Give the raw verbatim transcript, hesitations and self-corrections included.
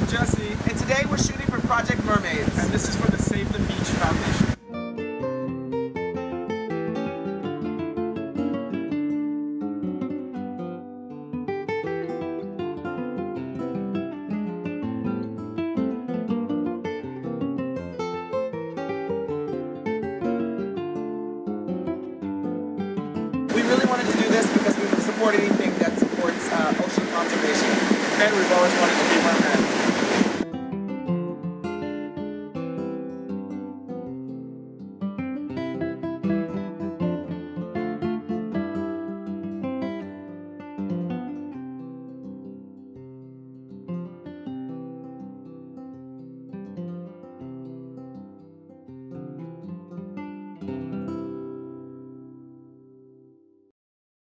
Jesse. And today we're shooting for Project Mermaids. And this is for the Save the Beach Foundation. We really wanted to do this because we support anything that supports uh, ocean conservation. And we've always wanted to be mermaids.